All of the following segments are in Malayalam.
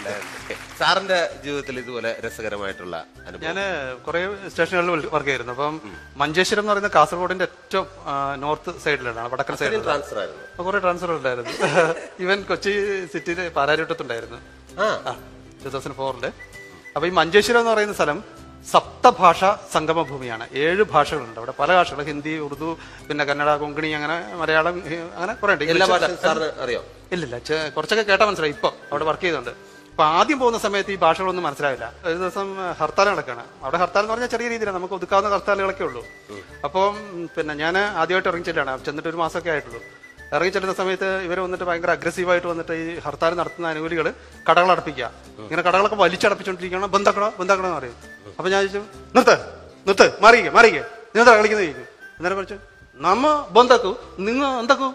സാറിന്റെ ജീവിതത്തിൽ ഇതുപോലെ രസകരമായിട്ടുള്ള അനുഭവം? ഞാൻ കുറെ സ്റ്റേഷനുകളിൽ വർക്ക് ചെയ്തിരുന്നു. അപ്പം മഞ്ചേശ്വരം എന്ന് പറയുന്ന കാസർഗോഡിന്റെ ഏറ്റവും നോർത്ത് സൈഡിലാണ്, വടക്കൻ സൈഡിൽ ട്രാൻസ്ഫർ ആയിരുന്നു. കുറെ ട്രാൻസ്ഫർ ഉണ്ടായിരുന്നു. ഈവൻ കൊച്ചി സിറ്റിയിൽ പാലാരിവട്ടത്തുണ്ടായിരുന്നു 2004. അപ്പൊ ഈ മഞ്ചേശ്വരം എന്ന് പറയുന്ന സ്ഥലം സപ്തഭാഷ സംഗമ ഭൂമിയാണ്. 7 ഭാഷകളുണ്ട് അവിടെ, പല ഭാഷകൾ, ഹിന്ദി, ഉറുദു, പിന്നെ കന്നഡ, കൊങ്കണി, അങ്ങനെ മലയാളം, അങ്ങനെ കുറെ ഉണ്ട്. എല്ലാ ഭാഷയും സാറിന് അറിയോ? ഇല്ലില്ല, കുറച്ചൊക്കെ കേട്ടാ മനസ്സിലായി. ഇപ്പൊ അവിടെ വർക്ക് ചെയ്തുണ്ട്. അപ്പൊ ആദ്യം പോകുന്ന സമയത്ത് ഈ ഭാഷകളൊന്നും മനസ്സിലാവില്ല. ഒരു ദിവസം ഹർത്താൽ നടക്കുകയാണ് അവിടെ. ഹർത്താൽ എന്ന് പറഞ്ഞാൽ ചെറിയ രീതിയിലാണ്, നമുക്ക് ഒതുക്കാവുന്ന ഹർത്താലുകളൊക്കെ ഉള്ളൂ. അപ്പം പിന്നെ ഞാൻ ആദ്യമായിട്ട് ഇറങ്ങിച്ചിട്ടാണ്, ചെന്നിട്ട് 1 മാസമൊക്കെ ആയിട്ടുള്ളൂ. ഇറങ്ങിച്ചെല്ലുന്ന സമയത്ത് ഇവർ വന്നിട്ട് ഭയങ്കര അഗ്രസീവായിട്ട് വന്നിട്ട് ഈ ഹർത്താൽ നടത്തുന്ന അനുകൂലികൾ കടകൾ അടപ്പിക്കുക. ഇങ്ങനെ കടകളൊക്കെ വലിച്ചടപ്പിച്ചോണ്ടിരിക്കണം. ബന്ധാക്കണോ എന്ന് പറയും. അപ്പൊ ഞാൻ ചോദിച്ചു, നിർത്ത് മാറിക്കേ നിങ്ങൾ കളിക്കുന്നത് ചോദിക്കും. അന്നേരം പറഞ്ഞു, നമ്മ ബന്ധാക്കൂ, നിങ്ങൾ എന്താക്കൂ,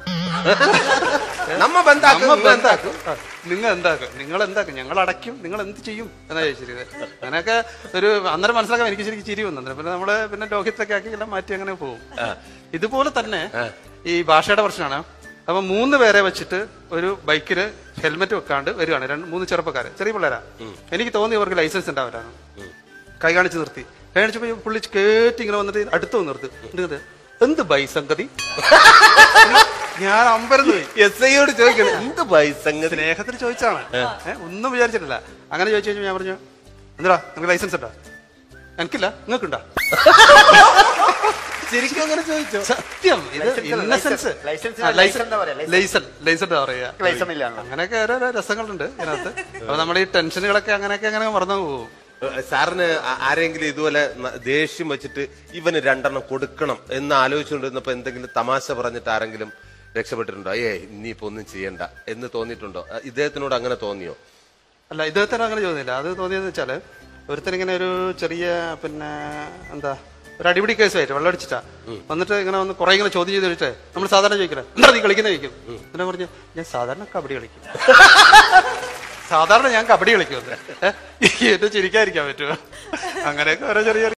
നിങ്ങൾ എന്താക്കും, ഞങ്ങൾ അടയ്ക്കും, നിങ്ങൾ എന്ത് ചെയ്യും എന്നാ ചോദിച്ചിരിക്കുന്നത്. അങ്ങനെയൊക്കെ ഒരു അന്നേരം മനസ്സിലാക്കാൻ എനിക്ക് ശരിക്കും ചിരി വന്നു. പിന്നെ നമ്മള് പിന്നെ ലോഹിത്തൊക്കെ ആക്കി എല്ലാം മാറ്റി അങ്ങനെ പോകും. ഇതുപോലെ തന്നെ ഈ ഭാഷയുടെ പ്രശ്നമാണ്. അപ്പൊ 3 പേരെ വെച്ചിട്ട് ഒരു ബൈക്കില് ഹെൽമെറ്റ് വെക്കാണ്ട് വരികയാണ് 2-3 ചെറുപ്പക്കാര്, ചെറിയ പിള്ളേരാ. എനിക്ക് തോന്നി ഇവർക്ക് ലൈസൻസ് ഉണ്ടാവരാണ്. കൈ കാണിച്ച് നിർത്തി. കാണിച്ചപ്പോ പുള്ളി കേട്ടി ഇങ്ങനെ വന്നിട്ട് അടുത്ത് വന്ന് നിർത്തി. എന്ത് ബൈസംഗതി? ഞാൻ അമ്പരന്ന് പോയി. SIയോട് ചോദിക്കണം, എന്ത് ബൈസംഗതി? സ്നേഹത്തിന് ചോദിച്ചാണ്, ഒന്നും വിചാരിച്ചിട്ടില്ല. അങ്ങനെ ചോദിച്ചു കഴിഞ്ഞാൽ ഞാൻ പറഞ്ഞു, എന്താ നിങ്ങൾക്ക് ലൈസൻസ് ഉണ്ടോ? എനിക്കില്ല, നിങ്ങൾക്കുണ്ടോ? ശരിക്കും അങ്ങനെ ചോദിച്ചോ? സത്യം, ഇന്നസെൻസ്. ലൈസൻസ് പറയാ. അങ്ങനെയൊക്കെ ഓരോ രസങ്ങളുണ്ട് ഇതിനകത്ത്. അപ്പൊ നമ്മുടെ ഈ ടെൻഷനുകളൊക്കെ അങ്ങനെ മറന്നു പോകും. സാറിന് ആരെങ്കിലും ഇതുപോലെ ദേഷ്യം വെച്ചിട്ട് ഇവന് 2 കൊടുക്കണം എന്ന് ആലോചിച്ചുകൊണ്ടിരുന്നപ്പോ എന്തെങ്കിലും തമാശ പറഞ്ഞിട്ട് ആരെങ്കിലും രക്ഷപ്പെട്ടിട്ടുണ്ടോ? ഇനിയിപ്പോ ഒന്നും ചെയ്യണ്ട എന്ന് തോന്നിയിട്ടുണ്ടോ? ഇദ്ദേഹത്തിനോട് അങ്ങനെ തോന്നിയോ? അല്ല, ഇദ്ദേഹത്തിന് അങ്ങനെ തോന്നിയില്ല. അത് തോന്നിയെന്ന് വെച്ചാല് ഒരുത്തനിങ്ങനെ ഒരു ചെറിയ പിന്നെ എന്താ ഒരു അടിപിടി കേസുമായിട്ട് വെള്ളമടിച്ചിട്ടാ വന്നിട്ട് ഇങ്ങനെ വന്ന് കുറെ ഇങ്ങനെ ചോദ്യം ചെയ്ത് ചോദിച്ചേ നമ്മൾ സാധാരണ ചോദിക്കണേ, എന്താ നീ കളിക്കുന്ന ചോദിക്കും. പിന്നെ പറഞ്ഞു, ഞാൻ സാധാരണ കബഡി കളിക്കും. സാധാരണ ഞാൻ കബഡി കളിക്കുമെന്ന്. എന്നെ ചിരിക്കാതിരിക്കാൻ പറ്റുമോ? അങ്ങനെയൊക്കെ ഓരോ ചെറിയ